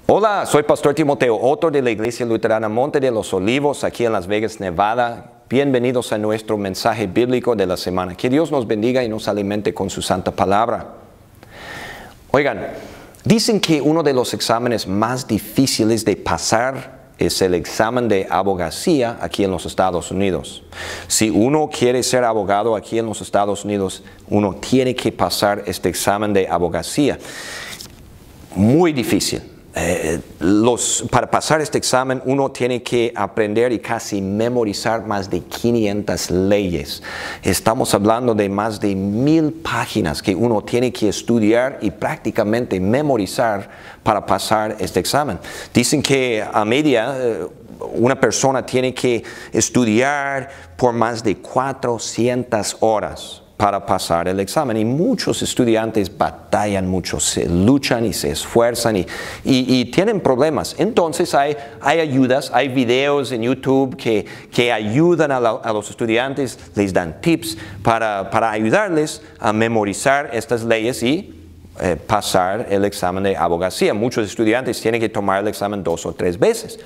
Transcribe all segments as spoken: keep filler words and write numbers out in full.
Hola, soy Pastor Timoteo Otto de la Iglesia Luterana Monte de los Olivos, aquí en Las Vegas, Nevada. Bienvenidos a nuestro mensaje bíblico de la semana. Que Dios nos bendiga y nos alimente con su santa palabra. Oigan, dicen que uno de los exámenes más difíciles de pasar es el examen de abogacía aquí en los Estados Unidos. Si uno quiere ser abogado aquí en los Estados Unidos, uno tiene que pasar este examen de abogacía. Muy difícil. Eh, los, para pasar este examen uno tiene que aprender y casi memorizar más de quinientas leyes. Estamos hablando de más de mil páginas que uno tiene que estudiar y prácticamente memorizar para pasar este examen. Dicen que a media eh, una persona tiene que estudiar por más de cuatrocientas horas para pasar el examen, y muchos estudiantes batallan mucho, se luchan y se esfuerzan y, y, y tienen problemas. Entonces hay, hay ayudas, hay videos en YouTube que, que ayudan a, la, a los estudiantes, les dan tips para, para ayudarles a memorizar estas leyes y eh, pasar el examen de abogacía. Muchos estudiantes tienen que tomar el examen dos o tres veces.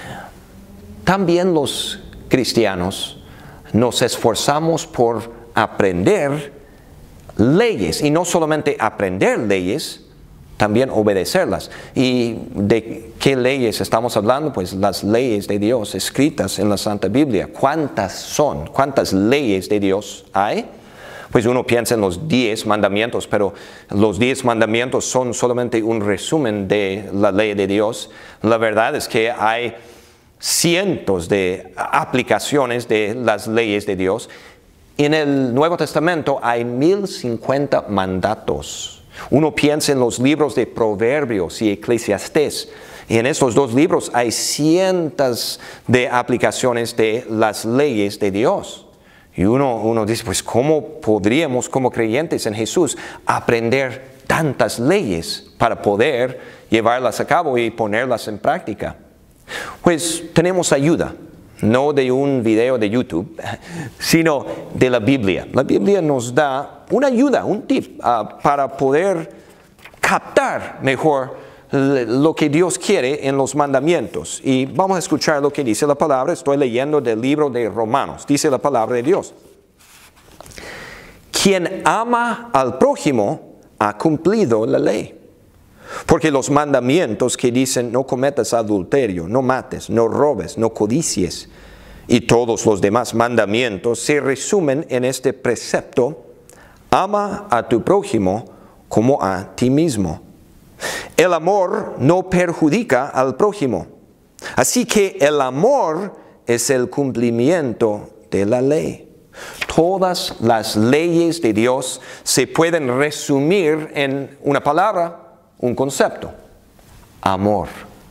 También los cristianos nos esforzamos por aprender leyes, y no solamente aprender leyes, también obedecerlas. ¿Y de qué leyes estamos hablando? Pues las leyes de Dios escritas en la Santa Biblia. ¿Cuántas son? ¿Cuántas leyes de Dios hay? Pues uno piensa en los diez mandamientos, pero los diez mandamientos son solamente un resumen de la ley de Dios. La verdad es que hay cientos de aplicaciones de las leyes de Dios. En el Nuevo Testamento hay mil cincuenta mandatos. Uno piensa en los libros de Proverbios y Eclesiastés. Y en estos dos libros hay cientos de aplicaciones de las leyes de Dios. Y uno, uno dice, pues ¿cómo podríamos como creyentes en Jesús aprender tantas leyes para poder llevarlas a cabo y ponerlas en práctica? Pues tenemos ayuda. No de un video de YouTube, sino de la Biblia. La Biblia nos da una ayuda, un tip uh, para poder captar mejor lo que Dios quiere en los mandamientos. Y vamos a escuchar lo que dice la palabra. Estoy leyendo del libro de Romanos. Dice la palabra de Dios: quien ama al prójimo ha cumplido la ley. Porque los mandamientos que dicen no cometas adulterio, no mates, no robes, no codicies, y todos los demás mandamientos se resumen en este precepto: ama a tu prójimo como a ti mismo. El amor no perjudica al prójimo. Así que el amor es el cumplimiento de la ley. Todas las leyes de Dios se pueden resumir en una palabra, un concepto: amor.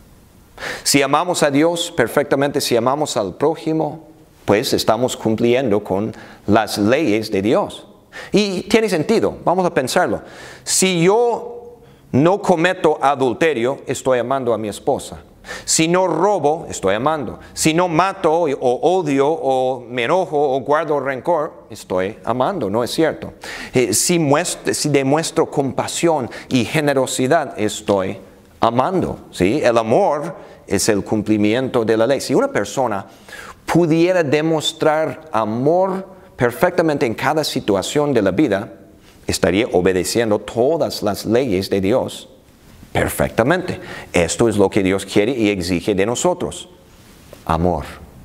Si amamos a Dios perfectamente, si amamos al prójimo, pues estamos cumpliendo con las leyes de Dios. Y tiene sentido, vamos a pensarlo. Si yo no cometo adulterio, estoy amando a mi esposa. Si no robo, estoy amando. Si no mato o odio o me enojo o guardo rencor, estoy amando, ¿no es cierto? Eh, si, muestro, si demuestro compasión y generosidad, estoy amando, ¿sí? El amor es el cumplimiento de la ley. Si una persona pudiera demostrar amor perfectamente en cada situación de la vida, estaría obedeciendo todas las leyes de Dios perfectamente. Esto es lo que Dios quiere y exige de nosotros: amor.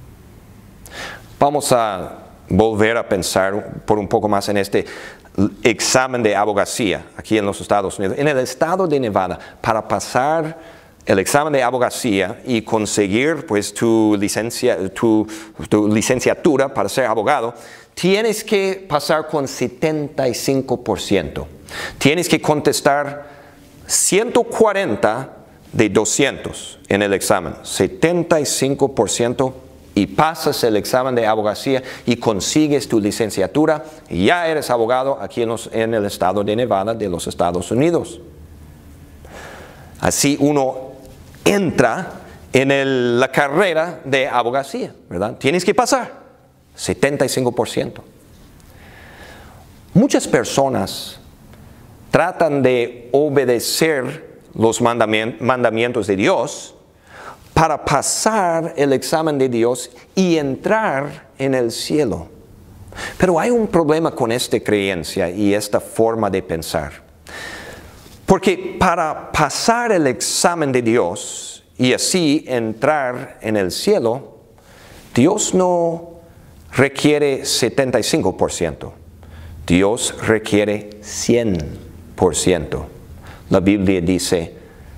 Vamos a volver a pensar por un poco más en este examen de abogacía aquí en los Estados Unidos. En el estado de Nevada, para pasar el examen de abogacía y conseguir pues tu licencia, tu, tu licenciatura para ser abogado, tienes que pasar con setenta y cinco por ciento. Tienes que contestar ciento cuarenta de doscientos en el examen, setenta y cinco por ciento, y pasas el examen de abogacía y consigues tu licenciatura, y ya eres abogado aquí en, los, en el estado de Nevada de los Estados Unidos. Así uno entra en el, la carrera de abogacía, ¿verdad? Tienes que pasar setenta y cinco por ciento. Muchas personas tratan de obedecer los mandamientos de Dios para pasar el examen de Dios y entrar en el cielo. Pero hay un problema con esta creencia y esta forma de pensar. Porque para pasar el examen de Dios y así entrar en el cielo, Dios no requiere setenta y cinco por ciento. Dios requiere cien por ciento. La Biblia dice,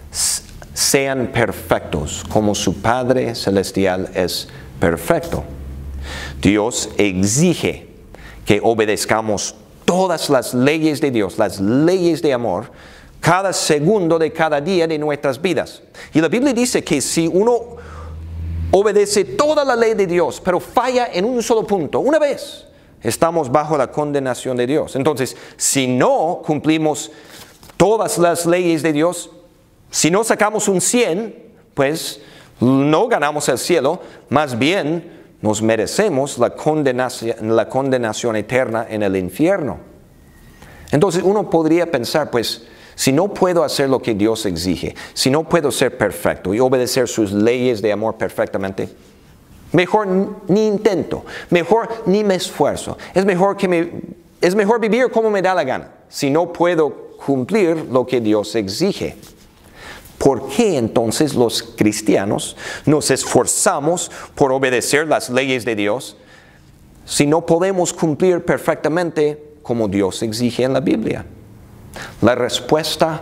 sean perfectos como su Padre Celestial es perfecto. Dios exige que obedezcamos todas las leyes de Dios, las leyes de amor, cada segundo de cada día de nuestras vidas. Y la Biblia dice que si uno obedece toda la ley de Dios, pero falla en un solo punto, una vez, estamos bajo la condenación de Dios. Entonces, si no cumplimos todas las leyes de Dios, si no sacamos un cien, pues no ganamos el cielo, más bien nos merecemos la condenación, la condenación eterna en el infierno. Entonces uno podría pensar, pues, si no puedo hacer lo que Dios exige, si no puedo ser perfecto y obedecer sus leyes de amor perfectamente, mejor ni intento, mejor ni me esfuerzo. Es mejor, que me, es mejor vivir como me da la gana, si no puedo cumplir lo que Dios exige. ¿Por qué entonces los cristianos nos esforzamos por obedecer las leyes de Dios si no podemos cumplir perfectamente como Dios exige en la Biblia? La respuesta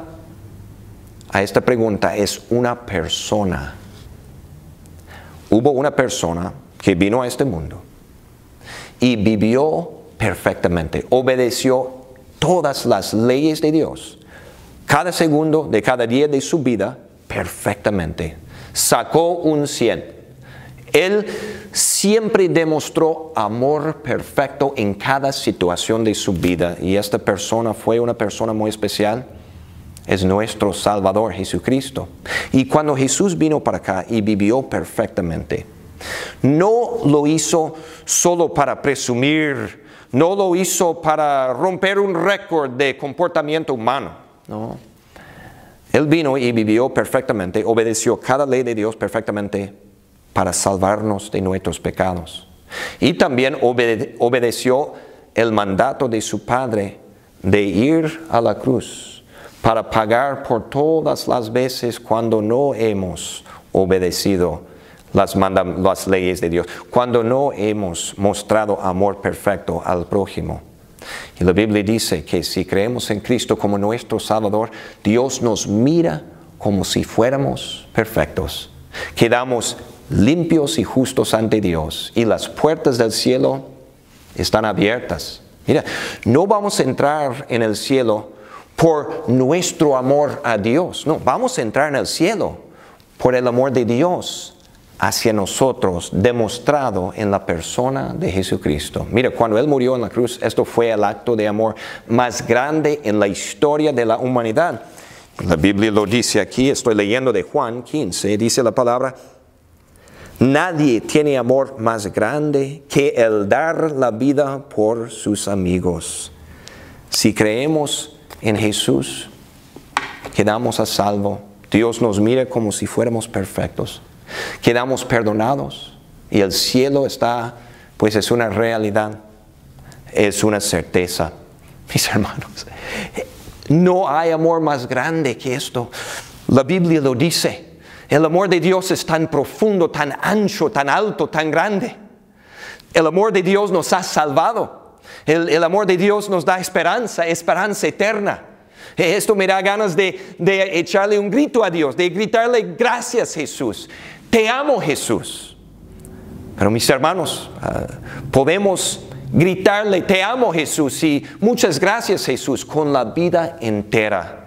a esta pregunta es una persona. Hubo una persona que vino a este mundo y vivió perfectamente, obedeció todas las leyes de Dios. Cada segundo de cada día de su vida, perfectamente. Sacó un cien. Él siempre demostró amor perfecto en cada situación de su vida. Y esta persona fue una persona muy especial. Es nuestro Salvador Jesucristo. Y cuando Jesús vino para acá y vivió perfectamente, no lo hizo solo para presumir, no lo hizo para romper un récord de comportamiento humano. No. Él vino y vivió perfectamente, obedeció cada ley de Dios perfectamente para salvarnos de nuestros pecados. Y también obede- obedeció el mandato de su Padre de ir a la cruz para pagar por todas las veces cuando no hemos obedecido las, mandam- las leyes de Dios, cuando no hemos mostrado amor perfecto al prójimo. Y la Biblia dice que si creemos en Cristo como nuestro Salvador, Dios nos mira como si fuéramos perfectos. Quedamos limpios y justos ante Dios y las puertas del cielo están abiertas. Mira, no vamos a entrar en el cielo por nuestro amor a Dios. No, vamos a entrar en el cielo por el amor de Dios hacia nosotros, demostrado en la persona de Jesucristo. Mira, cuando Él murió en la cruz, esto fue el acto de amor más grande en la historia de la humanidad. La Biblia lo dice aquí, estoy leyendo de Juan quince, dice la palabra: nadie tiene amor más grande que el dar la vida por sus amigos. Si creemos en Jesús, quedamos a salvo. Dios nos mira como si fuéramos perfectos. Quedamos perdonados y el cielo está, pues es una realidad, es una certeza. Mis hermanos, no hay amor más grande que esto. La Biblia lo dice. El amor de Dios es tan profundo, tan ancho, tan alto, tan grande. El amor de Dios nos ha salvado. El, el amor de Dios nos da esperanza, esperanza eterna. Esto me da ganas de, de echarle un grito a Dios, de gritarle: gracias, Jesús. Te amo, Jesús. Pero mis hermanos, uh, podemos gritarle: te amo, Jesús, y muchas gracias, Jesús, con la vida entera.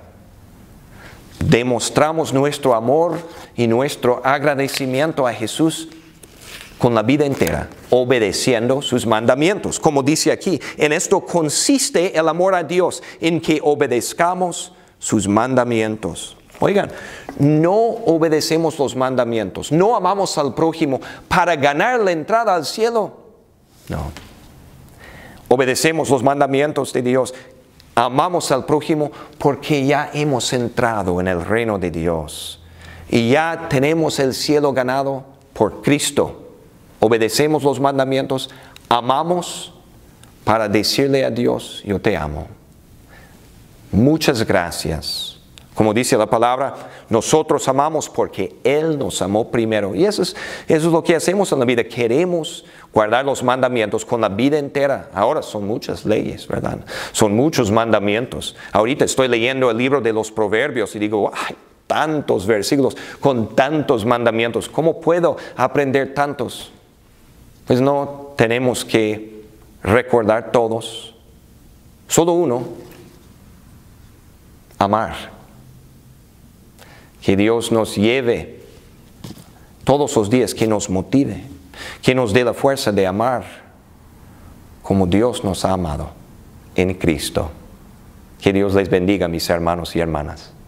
Demostramos nuestro amor y nuestro agradecimiento a Jesús con la vida entera, obedeciendo sus mandamientos. Como dice aquí, en esto consiste el amor a Dios, en que obedezcamos sus mandamientos. Oigan, no obedecemos los mandamientos, no amamos al prójimo para ganar la entrada al cielo. No. Obedecemos los mandamientos de Dios Amamos al prójimo porque ya hemos entrado en el reino de Dios. Y ya tenemos el cielo ganado por Cristo. Obedecemos los mandamientos, amamos para decirle a Dios, yo te amo. Muchas gracias. Como dice la palabra, nosotros amamos porque Él nos amó primero. Y eso es, eso es lo que hacemos en la vida. Queremos guardar los mandamientos con la vida entera. Ahora son muchas leyes, ¿verdad? Son muchos mandamientos. Ahorita estoy leyendo el libro de los Proverbios y digo, ¡ay! Tantos versículos con tantos mandamientos. ¿Cómo puedo aprender tantos? Pues no tenemos que recordar todos. Solo uno. Amar. Que Dios nos lleve todos los días, que nos motive, que nos dé la fuerza de amar como Dios nos ha amado en Cristo. Que Dios les bendiga, mis hermanos y hermanas.